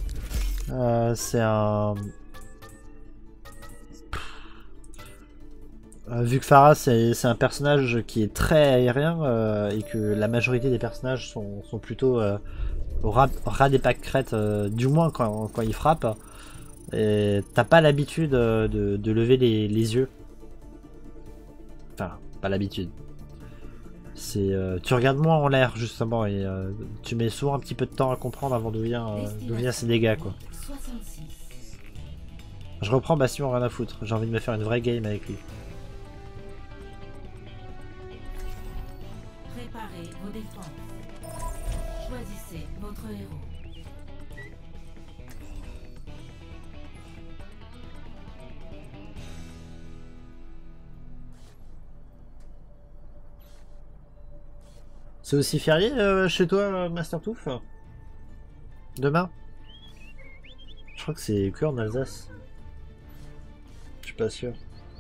vu que Pharah c'est un personnage qui est très aérien et que la majorité des personnages sont plutôt au ras des pâquerettes, du moins quand ils frappent, et t'as pas l'habitude de lever les yeux. Enfin, pas l'habitude. C'est tu regardes moins en l'air justement et tu mets souvent un petit peu de temps à comprendre avant d'où viennent ces dégâts quoi. 66. Je reprends Bastion, rien à foutre. J'ai envie de me faire une vraie game avec lui. Préparez vos défenses. Choisissez votre héros. C'est aussi férié chez toi, Master Tooth? Demain? Je crois que c'est que en Alsace. Je suis pas sûr.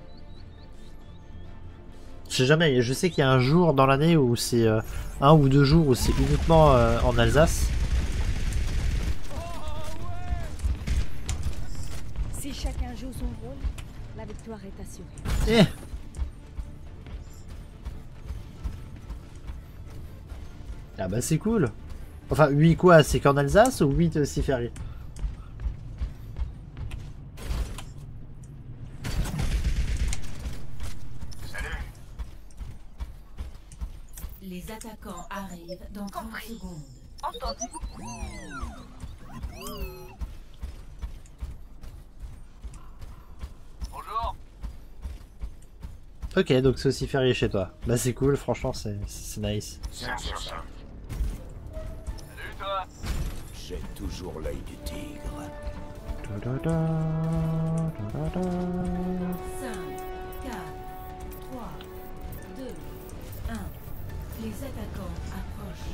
Je sais jamais, je sais qu'il y a un jour dans l'année où c'est 1 ou 2 jours où c'est uniquement en Alsace. Si chacun joue son rôle, la victoire est assurée. Eh. Ah bah c'est cool. Enfin, 8 quoi? C'est qu'en Alsace ou 8 aussi férié? Les attaquants arrivent dans 30 secondes. Entendu. Bonjour. Ok, donc c'est aussi férié chez toi. Bah c'est cool, franchement c'est nice. Salut toi. J'ai toujours l'œil du tigre. 5, 4, 3, 2, 1. Les attaquants approchent.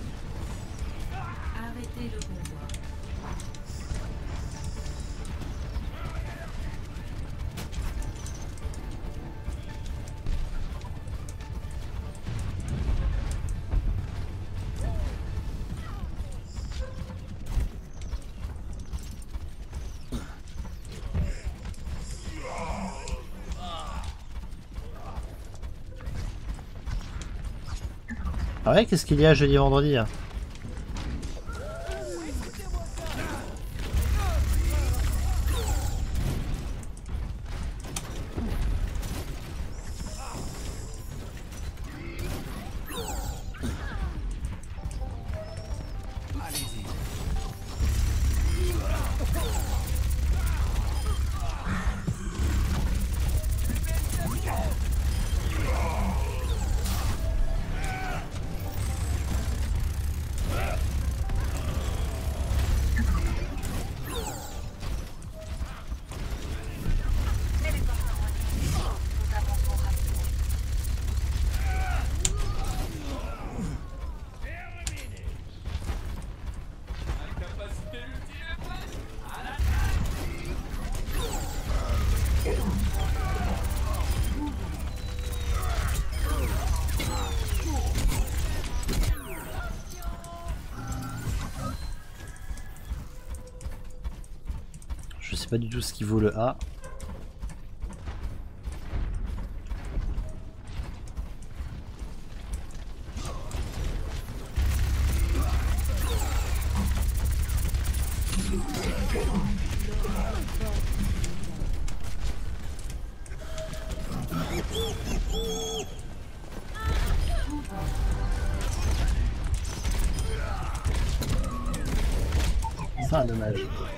Arrêtez le convoi. Ah ouais, qu'est-ce qu'il y a jeudi vendredi hein? Je sais pas du tout ce qui vaut le A. C'est un dommage.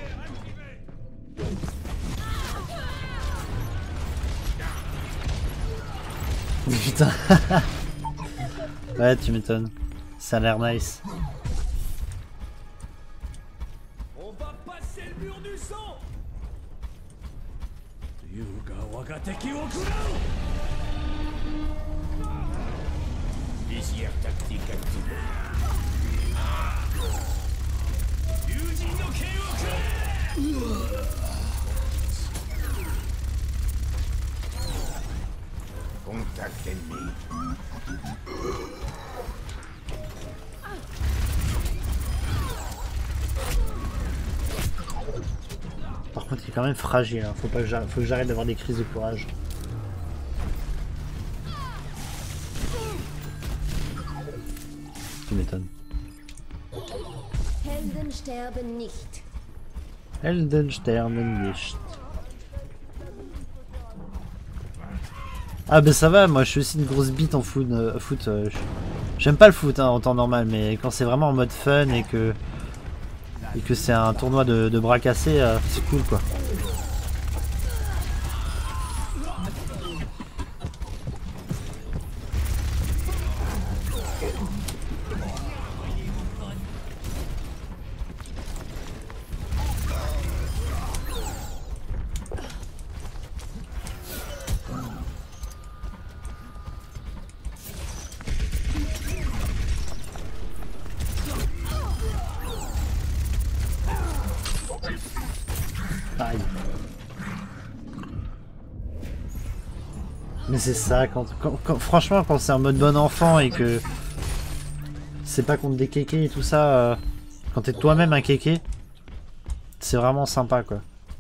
Putain. Ouais, tu m'étonnes. Ça a l'air nice. On va passer le mur du sang. Yuga Wagateki Okurao. Visière tactique activée. Yuji no Keiokure. Contact ennemi. Par contre, il est quand même fragile. Hein. Faut que j'arrête d'avoir des crises de courage. Tu m'étonnes. Helden sterben nicht. Helden sterben nicht. Ah bah ça va, moi je suis aussi une grosse bite en foot. J'aime pas le foot hein, en temps normal, mais quand c'est vraiment en mode fun et que c'est un tournoi de bras cassés, c'est cool quoi. Mais c'est ça, franchement quand c'est en mode bon enfant et que c'est pas contre des kékés et tout ça, quand t'es toi-même un kéké, c'est vraiment sympa quoi.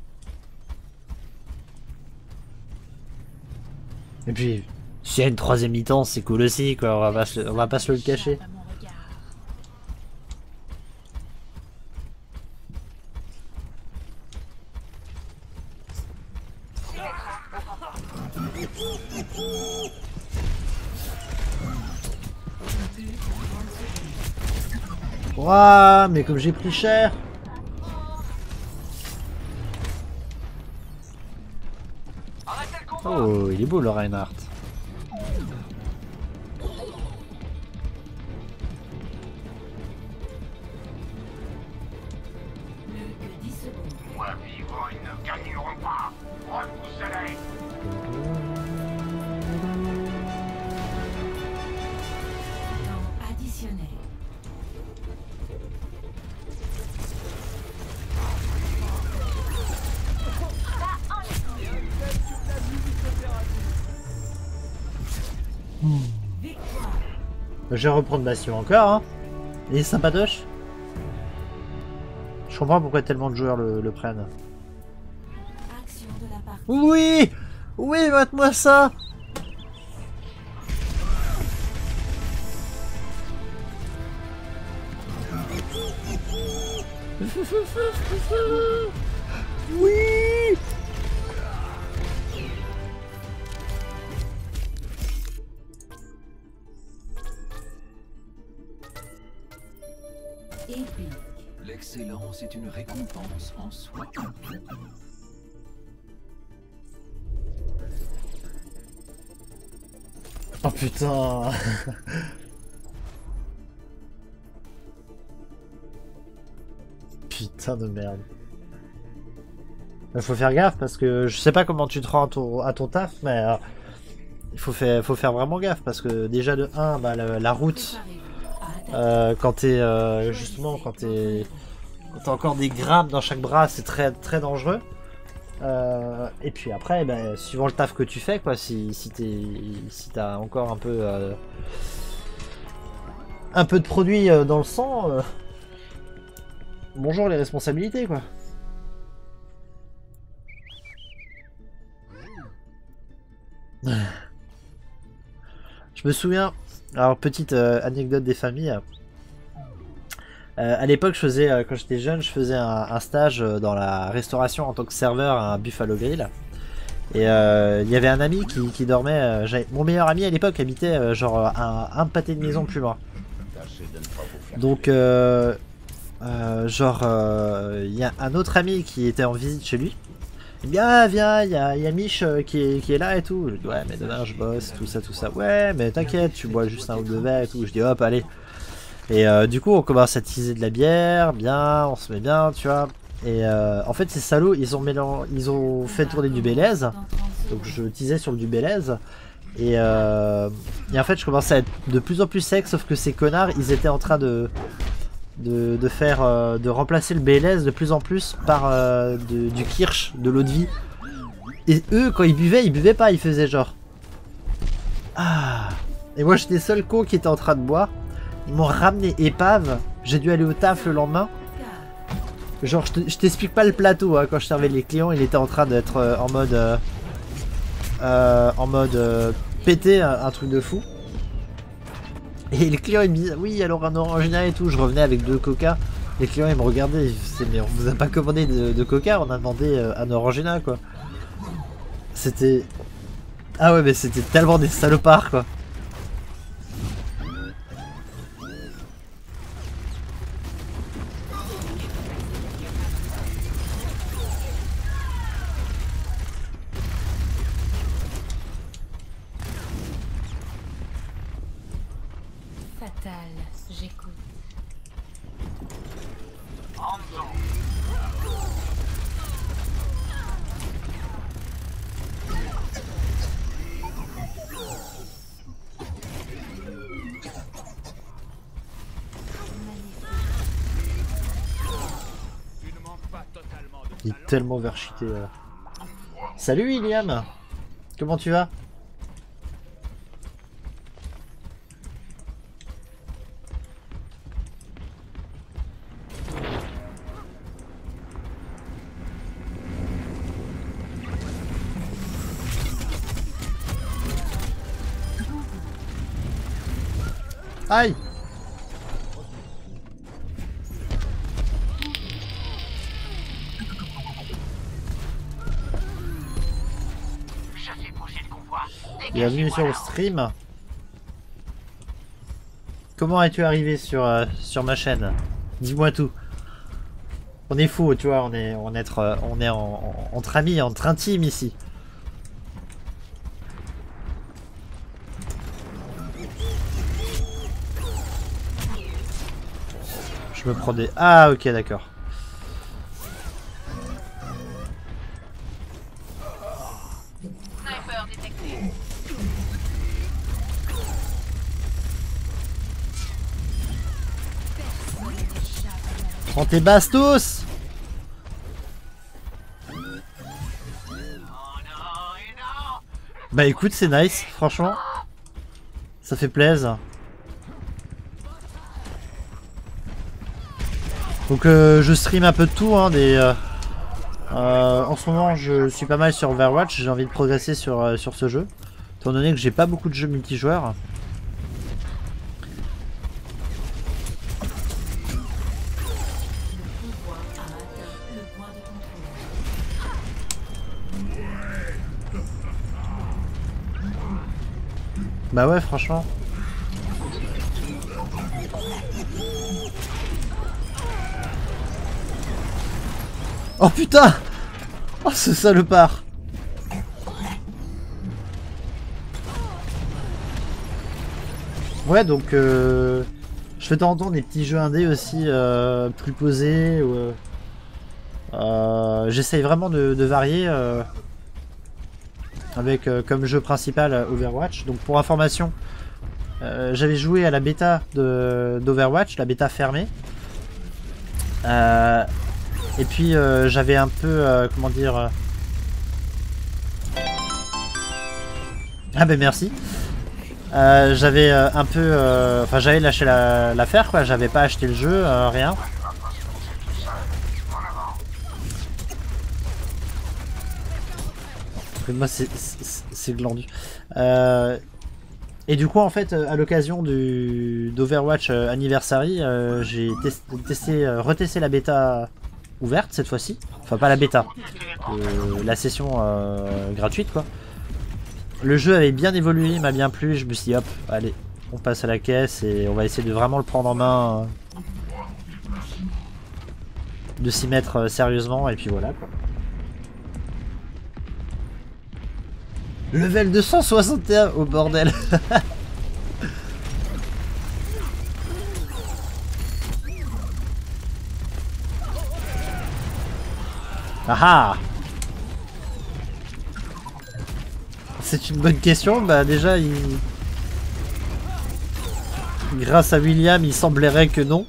Et puis, s'il y a une troisième mi-temps, c'est cool aussi quoi, on va pas se le cacher. Ouah, mais comme j'ai pris cher. Oh, il est beau le Reinhardt. Moi vivant, ils ne gagneront pas. Repoussez-les. Temps additionnel. Je vais reprendre Bastion encore, hein. Il est sympatoche. Je comprends pourquoi tellement de joueurs le prennent. Action de la partie. Oui! Oui, mate-moi ça! Oui! Épique. L'excellence est une récompense en soi. Oh putain! Putain de merde. Faut faire gaffe parce que je sais pas comment tu te rends à ton taf, mais il faut faire vraiment gaffe parce que déjà de 1, bah, la route, quand t'es justement quand t'as encore des grammes dans chaque bras, c'est très très dangereux. Et puis après, bah, suivant le taf que tu fais, quoi, si t'as encore un peu de produit dans le sang, bonjour les responsabilités, quoi. Je me souviens, alors petite anecdote des familles. À l'époque, quand j'étais jeune, je faisais un stage dans la restauration en tant que serveur à un Buffalo Grill. Et il y avait un ami qui dormait. Mon meilleur ami à l'époque habitait genre un pâté de maison plus loin. Donc genre il y a un autre ami qui était en visite chez lui. Il dit ah viens, il y a Mich qui est là et tout. Je dis ouais mais demain je bosse, tout ça. Ouais mais t'inquiète, tu bois juste un ou deux verres et tout. Je dis hop allez. Et du coup on commence à teaser de la bière, bien, on se met bien tu vois. Et en fait ces salauds ils ont fait tourner du Bélez. Donc je teasais sur du Bélez. Et en fait je commençais à être de plus en plus sec, sauf que ces connards ils étaient en train de remplacer le Bélez de plus en plus par du Kirsch, de l'eau de vie. Et eux quand ils buvaient pas, ils faisaient genre ah. Et moi j'étais seul con qui était en train de boire. Ils m'ont ramené épave, j'ai dû aller au taf le lendemain. Genre je t'explique pas le plateau hein, quand je servais les clients, il était en train d'être en mode pété, un truc de fou. Et les clients ils me disent oui alors un orangina et tout, je revenais avec 2 coca. Les clients ils me regardaient, ils disaient mais on vous a pas commandé de coca, on a demandé un orangina quoi. C'était... Ah ouais mais c'était tellement des salopards quoi. J'écoute. Il est tellement verchité. Salut William, comment tu vas? Aïe! Bienvenue sur le stream. Comment es-tu arrivé sur ma chaîne? Dis-moi tout. On est fous, tu vois, on est entre amis, entre intimes ici. Je me prends des... Ah ok d'accord. Sniper détecté. Prends tes bastos. Bah écoute c'est nice, franchement. Ça fait plaisir. Donc je stream un peu de tout hein, en ce moment je suis pas mal sur Overwatch, j'ai envie de progresser sur ce jeu. Étant donné que j'ai pas beaucoup de jeux multijoueurs. Bah ouais franchement. Oh putain! Oh ce salopard! Ouais donc je fais de temps en temps des petits jeux indés aussi plus posés. J'essaye vraiment de varier avec comme jeu principal Overwatch. Donc pour information, j'avais joué à la bêta d'Overwatch, la bêta fermée. Et puis j'avais un peu, comment dire... Ah ben merci. J'avais un peu... Enfin j'avais lâché l'affaire quoi, j'avais pas acheté le jeu, rien. Moi c'est glandu. Et du coup en fait à l'occasion d'Overwatch Anniversary, j'ai retesté la bêta ouverte cette fois-ci. Enfin pas la bêta, la session gratuite quoi. Le jeu avait bien évolué, il m'a bien plu, je me suis dit hop, allez, on passe à la caisse et on va essayer de vraiment le prendre en main. De s'y mettre sérieusement et puis voilà quoi. Level 261 au bordel. Ah ah. C'est une bonne question, bah déjà grâce à William il semblerait que non.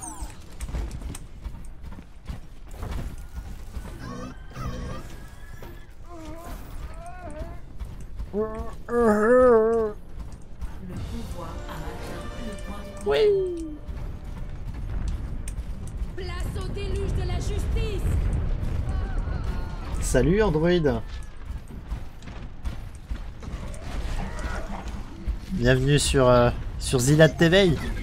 Oui. Place au déluge de la justice. Salut Android. Bienvenue sur Zilat TV.